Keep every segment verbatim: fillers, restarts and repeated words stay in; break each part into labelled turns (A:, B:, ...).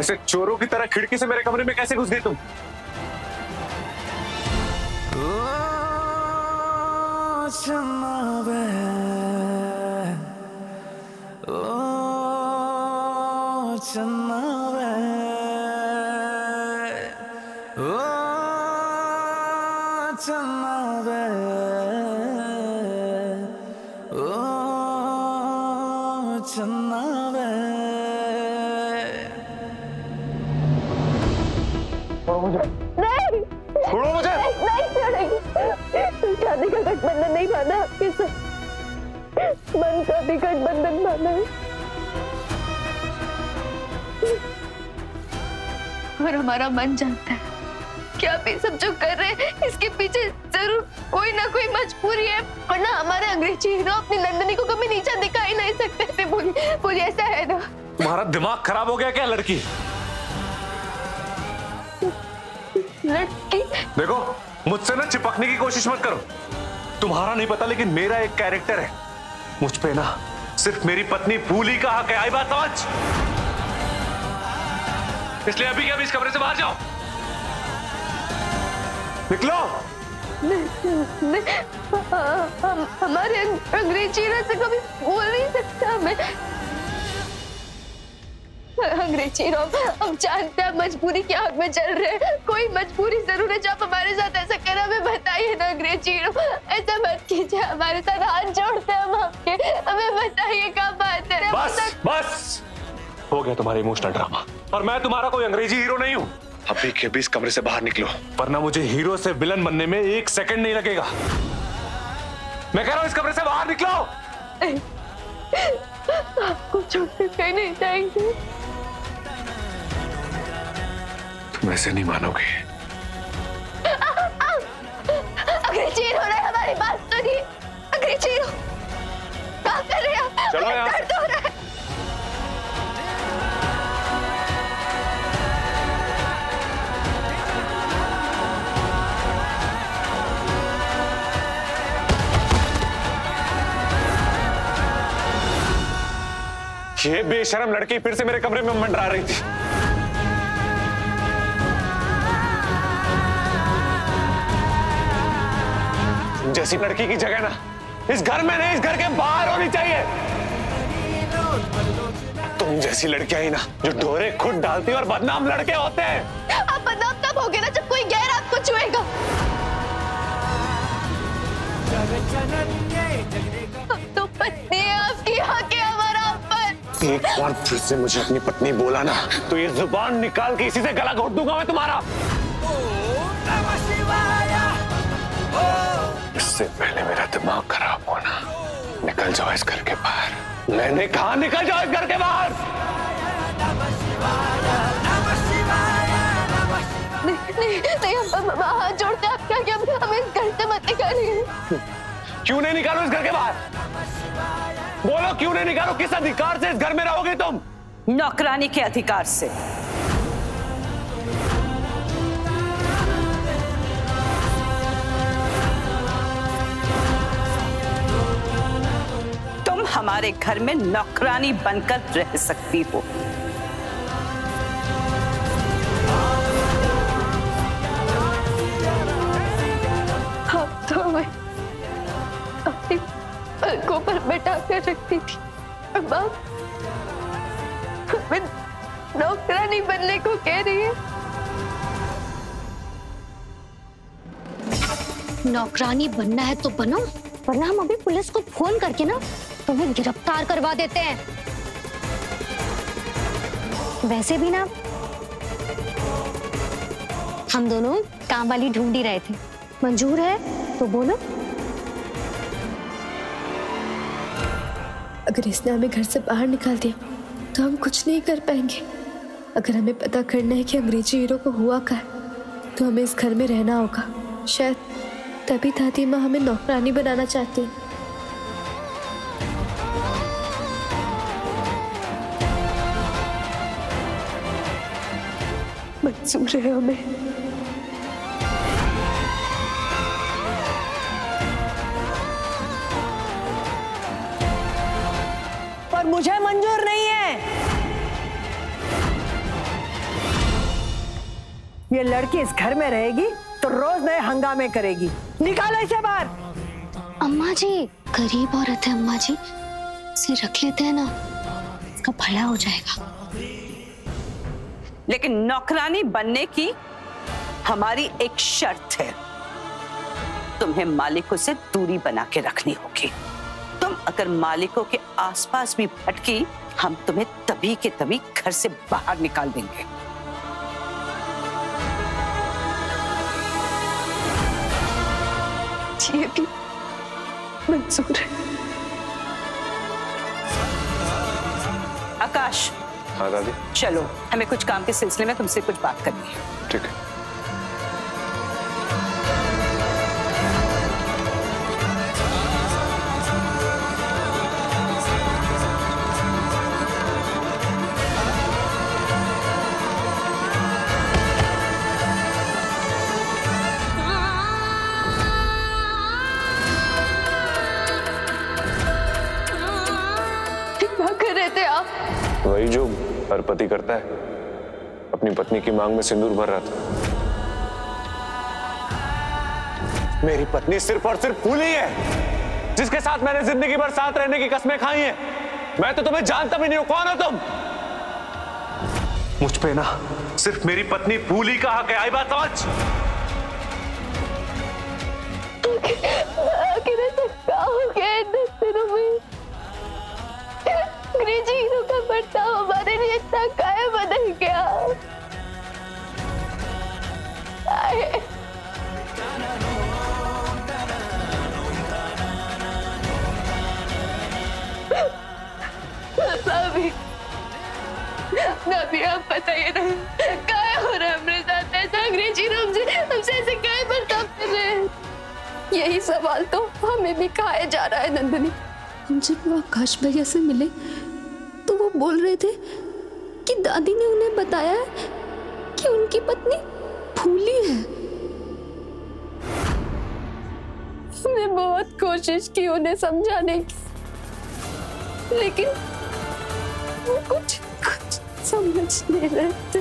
A: ऐसे चोरों की तरह खिड़की से मेरे कमरे में कैसे घुस गई तुम?
B: नहीं,
A: छोड़ो मुझे।
B: नहीं, नहीं छोड़ेगी। शादी का गठबंधन नहीं बांधा आपके साथ, मन का भी गठबंधन बांधा है। और हमारा मन जानता है कि आप ये सब जो कर रहे हैं इसके पीछे जरूर कोई ना कोई मजबूरी है, वरना हमारे अंग्रेजी हीरो अपनी नंदनी को कभी नीचा दिखा ही नहीं सकते। बोलिए बोलिए, ऐसा है ना?
A: तुम्हारा दिमाग खराब हो गया क्या लड़की?
B: लड़की?
A: देखो, मुझसे ना चिपकने की कोशिश मत करो। तुम्हारा नहीं पता लेकिन मेरा एक कैरेक्टर है, मुझ पे ना सिर्फ मेरी पत्नी फूली का हक है। आई बात समझ? इसलिए अभी के अभी इस कमरे से बाहर जाओ। निकलो।
B: नहीं, नहीं, हम हमारे अंग्रेजी से कभी बोल नहीं सकता। मैं अंग्रेजी हम जानते हैं मजबूरी की आग में चल रहे हैं, कोई मजबूरी जरूर है जो आप हमारे साथ ऐसा कर हमें बताइए ना। अंग्रेजी ऐसा मत कीजिए, हमारे साथ हाथ जोड़ते हैं हम आपके, हमें बताइए क्या बात है।
A: बस बस हो गया तुम्हारा इमोशनल ड्रामा, और मैं तुम्हारा कोई अंग्रेजी हीरो नहीं हूँ। अभी के अभी इस कमरे से बाहर निकलो, वरना मुझे हीरो से विलन बनने में एक सेकंड नहीं लगेगा। मैं कह रहा हूँ इस कमरे से बाहर निकलो।
B: आपको छोड़कर कहीं नहीं जाएंगे।
A: तुम ऐसे नहीं मानोगे।
B: अंग्रेजी हीरो ने हमारी बात सुनी। अंग्रेजी हीरो क्या कर रहे हैं?
A: चलो यहाँ से।
B: दर्द हो रहा है।
A: ये बेशरम लड़की फिर से मेरे कमरे में मंडरा रही थी। जैसी लड़की की जगह ना इस घर में नहीं, इस घर के बाहर होनी चाहिए। तुम जैसी लड़कियां ही ना जो ढोरे खुद डालती और बदनाम लड़के होते हैं।
B: आप बदनाम तब होगे ना जब कोई गैर आपको छुएगा। तो पत्नी है आपकी, हक है हमारा आप पर।
A: एक बार फिर से मुझे अपनी पत्नी बोला ना तो ये जुबान निकाल के इसी से गला घोट दूंगा मैं तुम्हारा। इससे पहले मेरा दिमाग खराब होना, निकल जाओ इस घर के बाहर। मैंने कहा निकल जाओ इस घर के बाहर।
B: नहीं नहीं नहीं, हम हाथ जोड़ते हैं। आप क्या क्या हमें इस घर से मत निकालिए।
A: क्यों नहीं निकालो इस घर के बाहर? बोलो क्यों नहीं निकालो? किस अधिकार से इस घर में रहोगे तुम?
C: नौकरानी के अधिकार से। तुम हमारे घर में नौकरानी बनकर रह सकती हो।
B: आप तो मैं अपनी पलकों पर बैठा कर रखती थी, अब आप नौकरानी बनने को कह रही है।
D: नौकरानी बनना है तो बनो, वरना हम अभी पुलिस को फोन करके ना तुम्हें गिरफ्तार करवा देते हैं। वैसे भी ना हम दोनों काम वाली ढूंढ ही रहे थे, मंजूर है तो बोलो।
E: अगर इसने हमें घर से बाहर निकाल दिया तो हम कुछ नहीं कर पाएंगे। अगर हमें पता करना है कि अंग्रेजी हीरो को हुआ क्या है तो हमें इस घर में रहना होगा। शायद तभी दादी माँ हमें नौकरानी बनाना चाहती है। मंजूर है हमें।
C: पर मुझे मंजूर नहीं है।
F: ये लड़की इस घर में रहेगी तो रोज नए हंगामे करेगी। निकालो इसे बाहर।
D: अम्मा जी गरीब औरत है अम्मा जी, इसे रख लेते हैं ना, इसका भला हो जाएगा।
C: लेकिन नौकरानी बनने की हमारी एक शर्त है, तुम्हें मालिकों से दूरी बना के रखनी होगी। तुम अगर मालिकों के आसपास भी भटकी, हम तुम्हें तभी के तभी घर से बाहर निकाल देंगे।
B: ये भी मंजूर है।
C: आकाश।
A: हाँ दादी।
C: चलो, हमें कुछ काम के सिलसिले में तुमसे कुछ बात करनी है।
A: ठीक है। वही जो हर पति करता है, अपनी पत्नी की मांग में सिंदूर भर रहा था। मेरी पत्नी सिर्फ और सिर्फ फूली है, जिसके साथ मैंने जिंदगी भर साथ रहने की कस्में खाई हैं। मैं तो तुम्हें जानता भी नहीं हूं, कौन हो तुम? मुझ पे ना सिर्फ मेरी पत्नी फूली का हक है, आई बात समझ?
B: आखिर ऐसा क्या हो गया इतने दिनों में? अंग्रेजी हीरो का बर्ताव हमारे लिए इतना काहे बदल गया? भाभी, भाभी आप बताइए ना, काहे हो रहा है हमारे साथ ऐसा? अंग्रेजी हीरो हमसे हमसे ऐसे काहे बर्ताव कर रहे हैं? यही सवाल तो हमें भी खाया जा रहा है नंदिनी।
E: हम जब वो आकाश भैया से मिले तो वो बोल रहे थे कि दादी ने उन्हें बताया कि उनकी पत्नी फूली है।
B: हमने बहुत कोशिश की उन्हें समझाने की, लेकिन वो कुछ कुछ समझ नहीं रहे थे।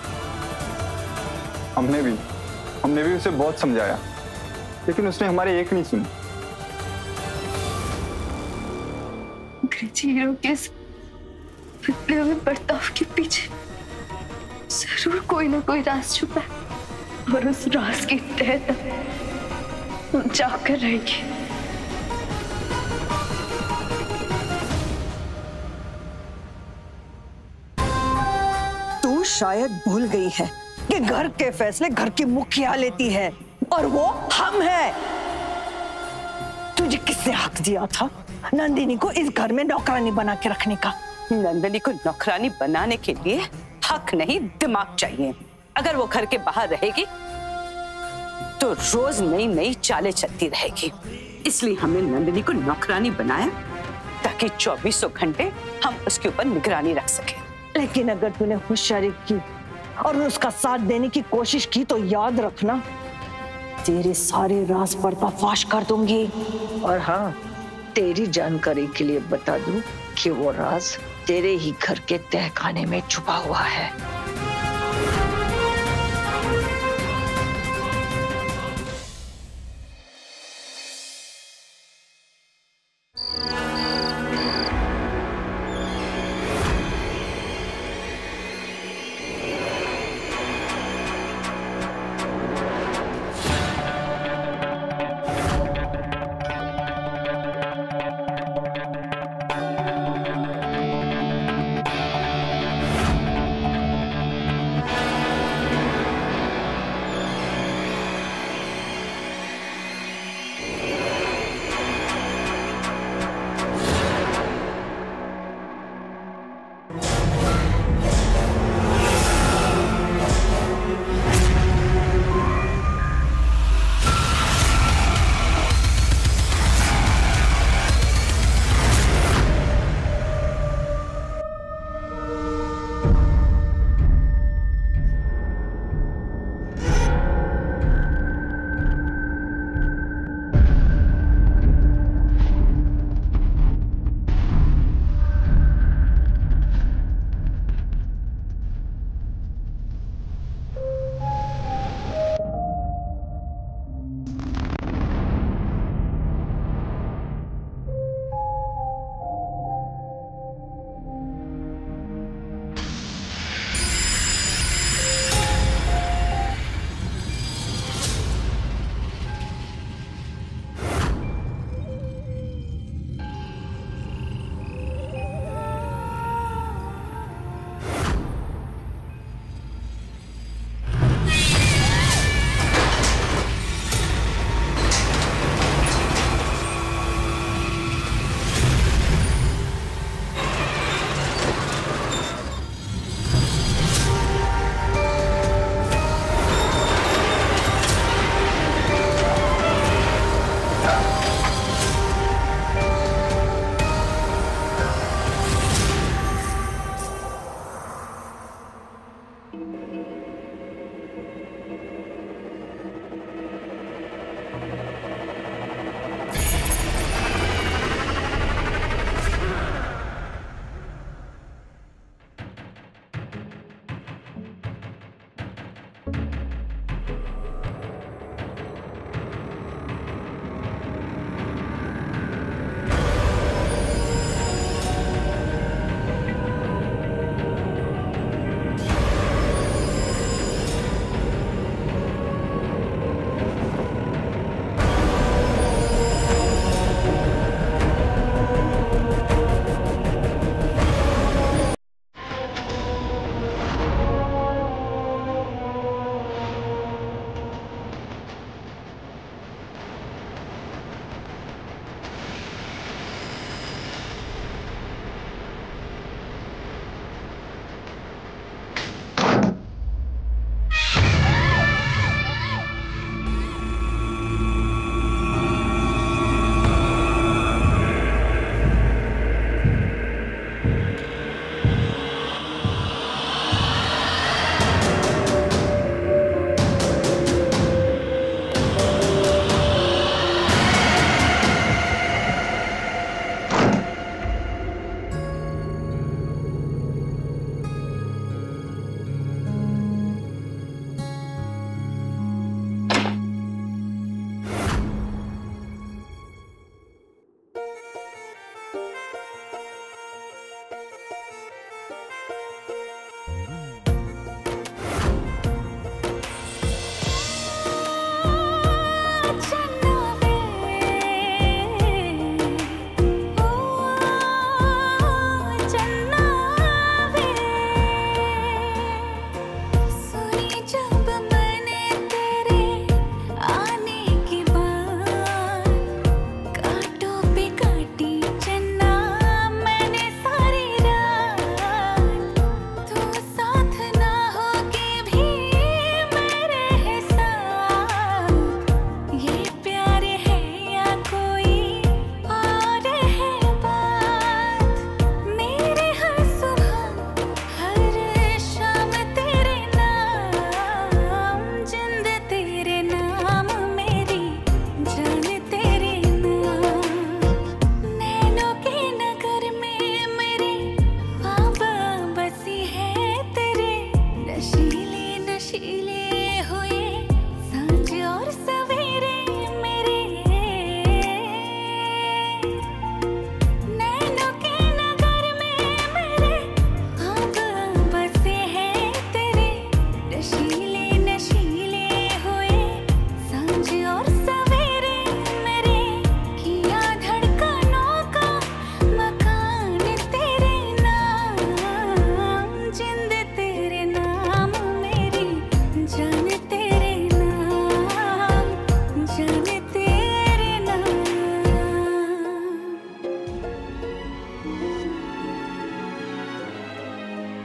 G: हमने भी हमने भी उसे बहुत समझाया, लेकिन उसने हमारी एक नहीं सुनी।
B: अंग्रेजी हीरो के बदले हुए बर्ताव के पीछे जरूर कोई ना कोई राज छुपा है, और उस राज की तह तक हम जाकर रहेंगे।
F: तू शायद भूल गई है कि घर के फैसले घर की मुखिया लेती है, और वो हम हैं। तुझे किसने हक दिया था नंदिनी को इस घर में नौकरानी बना के रखने का?
C: नंदिनी को नौकरानी बनाने के लिए हक नहीं, दिमाग चाहिए। अगर वो घर के बाहर रहेगी तो रोज नई नई चालें चलती रहेगी। इसलिए हमने नंदिनी को नौकरानी बनाया ताकि चौबीसों घंटे हम उसके ऊपर निगरानी रख सके।
F: लेकिन अगर तूने होशियारी की और उसका साथ देने की कोशिश की तो याद रखना, तेरे सारे राज पर्दाफाश कर दूंगी। और हाँ, तेरी जानकारी के लिए बता दूं कि वो राज तेरे ही घर के तहखाने में छुपा हुआ है।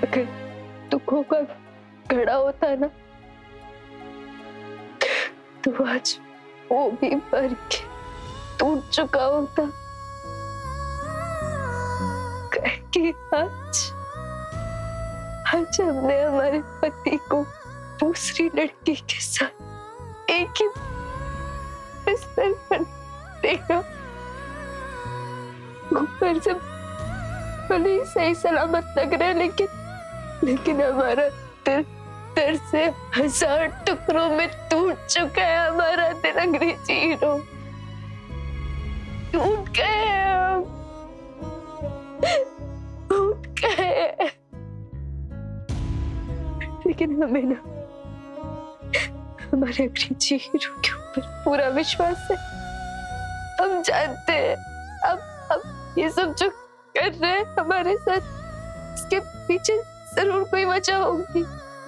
B: अगर दुखों का घड़ा होता ना तो आज वो भी भर के टूट चुका होता। कि आज आज हमने हमारे पति को दूसरी लड़की के साथ एक ही बिस्तर पर देखा। ऊपर से भले ही सही सलामत लग रहा है, लेकिन लेकिन हमारा दिल दर्द से हजार टुकड़ों में टूट चुका है। हमारा दिल अंग्रेजी हीरो टूट गए हम, टूट गए। लेकिन हमें ना हमारे अंग्रेजी हीरो के ऊपर पूरा विश्वास है। हम जानते हैं अब अब ये सब जो कर रहे हैं हमारे साथ, इसके पीछे जरूर कोई वजह होगी।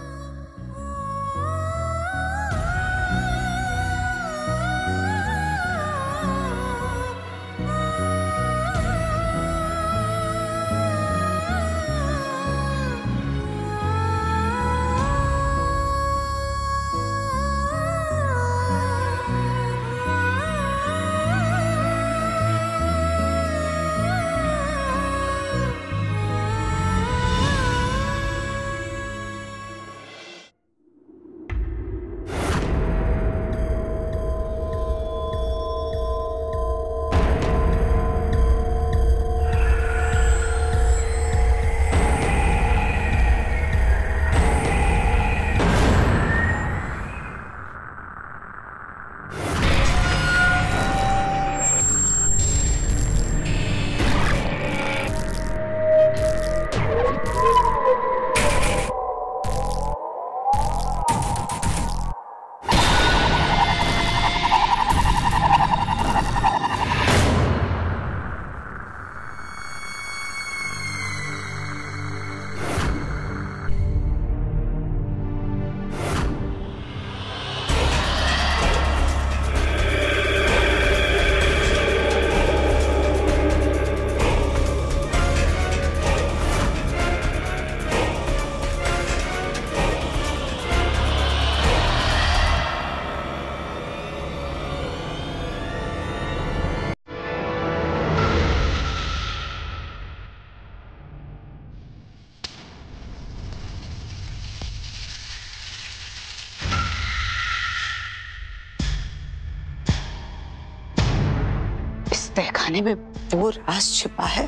C: तहखाने में वो राज छिपा है,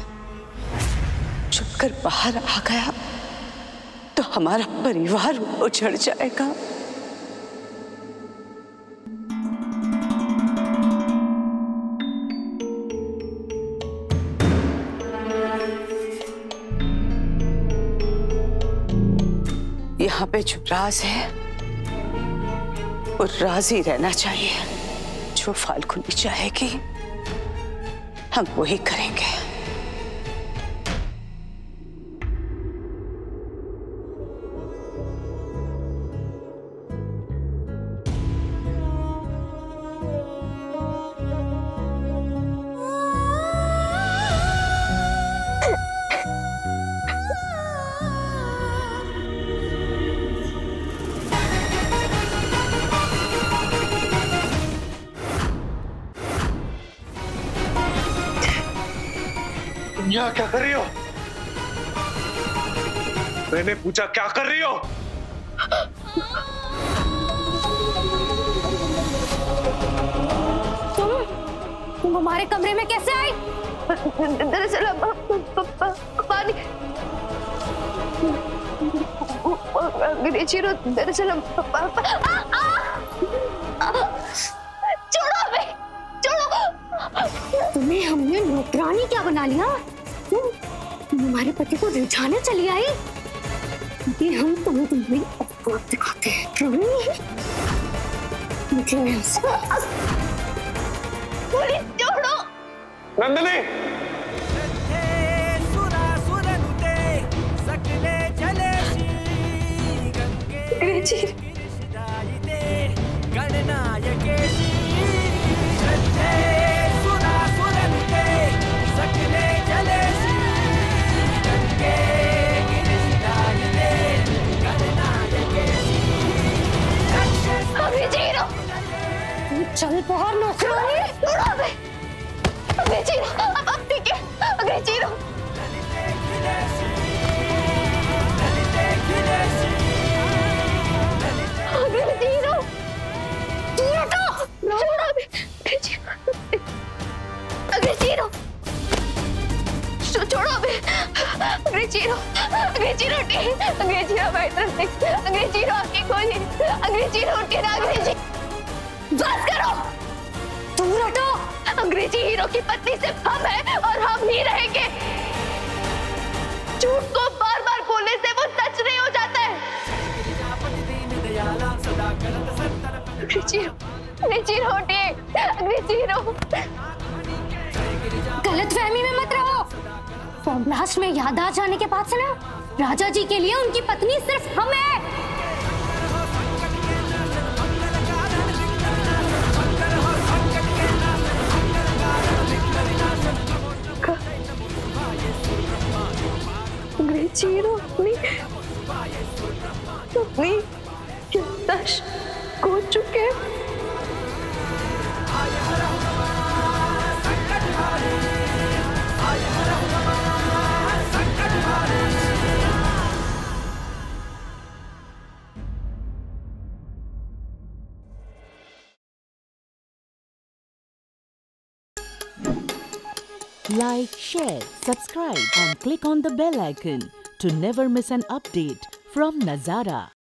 C: छुपकर बाहर आ गया तो हमारा परिवार उजड़ जाएगा। यहाँ पे जो राज है वो राज ही रहना चाहिए। जो फाल्गुनी चाहेगी हम वही करेंगे।
A: यहाँ क्या कर रही हो? मैंने पूछा क्या कर रही हो?
D: तुम तुम हमारे कमरे में कैसे आई?
B: दरअसल पानी अंग्रेजी रो दरअसल छोड़ो हमें, छोड़ो।
D: तुम्हें हमने नौकरानी क्या बना लिया? तुम तुम हमारे पति को रिझाने चली आई। ये हम तुम्हें तुम्हें औकात दिखाते हैं। निकलो यहाँ से।
B: छोड़ो
A: नंदिनी।
B: अंग्रेजी
H: सकले जले सी गंगे गिरदाई
D: बाहर नौकरानी।
B: छोड़ो हमें। अंग्रेजी हीरो, अब अब ठीक है। अंग्रेजी हीरो। अंग्रेजी हीरो। दूर हटो। छोड़ो हमें। अंग्रेजी अंग्रेजी हीरो। छोड़ो हमें। अंग्रेजी हीरो। अंग्रेजी हीरो उठिए। अंग्रेजी हीरो हमारी तरफ से। अंग्रेजी हीरो आंखें खोलिए। अंग्रेजी हीरो उठिए ना। अंग्रेजी बस करो। दूर हटो। अंग्रेजी हीरो की पत्नी सिर्फ हम हैं और हम ही रहेंगे। झूठ को बार बार बोलने से वो सच नहीं हो जाता है। अंग्रेजी हीरो, अंग्रेजी हीरो उठिए। अंग्रेजी हीरो।
D: गलतफहमी में मत रहो। फॉर्मलास्ट में याद आ जाने के बाद से ना राजा जी के लिए उनकी पत्नी सिर्फ हम है।
B: अंग्रेजी हीरो अपनी अपनी याददाश्त खो चुके।
H: Like, share, subscribe and click on the bell icon to never miss an update from Nazara.